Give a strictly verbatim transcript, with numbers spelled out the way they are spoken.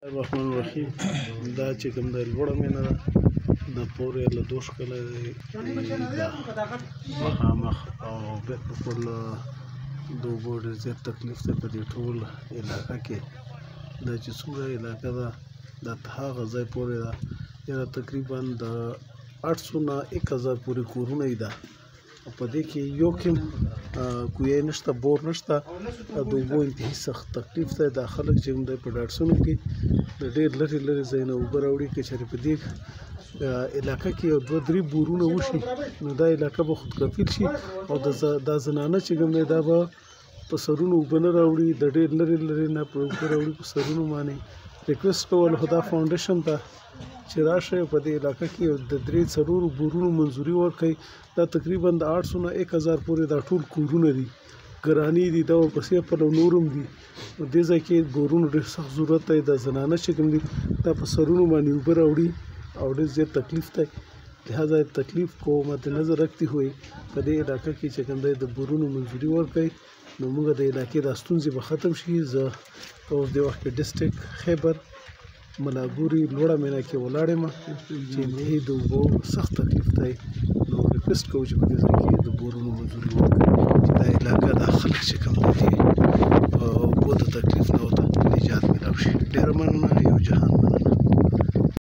الرحمن الرحیم دا چې کوم د لوړه مینه ده د پورې له دوش کله دا مخامخ او بالکل د اوبو ډېر زیات تکلیف دی په دې ټول علاقه کې دا چې څومره علاقه ده دا هغه ځای پورې ده یاره تقریبا د آټ سو نه ایک هزار پورې کورونه یې ده په دې کې یو کوم کوی نشته بور نشته د اوبو انتهایی سخت تکلیف دی دا خلک چې کوم دی په ډاټسونو کې د ډېر لرې لرې ځایونه اوبه راوړي که چېرې په دې علاقه کې یو دوه درې بورونه وشي نو دا علاقه به خودکفیل شي او دا زنانه چې کوم دی دا به په سرونو اوبه نه راوړي د ډېر لرې لرې نه په اوبه راوړي په سرونو باندې ریکویسټ کول خو دا فاونډیشن ته چې راشئ په دې علاقه کې د درې څلورو بورونو منظوري ورکړئ دا تقریبا د آټ سو نه ایک هزار پورې دا ټول کورونه دي ګراني دي دا ورپسې پلو نورم دي نو دې ځای کې بورونو ډېر سخت ضرورت دی دا زنانه چې کوم دي دا په سرونو باندې اوبه راوړي او ډېر زیات تکلیف دی لہذا تکلیف کو مد نظر رکھتے ہوئے په دې علاقه کې چې کوم دی د بورونو منظوري ورکړئ نو موږ د علاقې دا ستونزې به ختم شي زه په اوس دې وخت کې ډسټرکټ خیبر ملاګوري لوړه مینا کې ولاړ یم چې انتهایی د اوبو سخت تکلیف دی نو ریکویسټ کوو چې په دې ځای کې د بورونو منظوري وکړي چې دا علاقه دا خلک چې کوم دي په اوبو د تکلیف نه ورته نجات میلاو شي ډېره مننه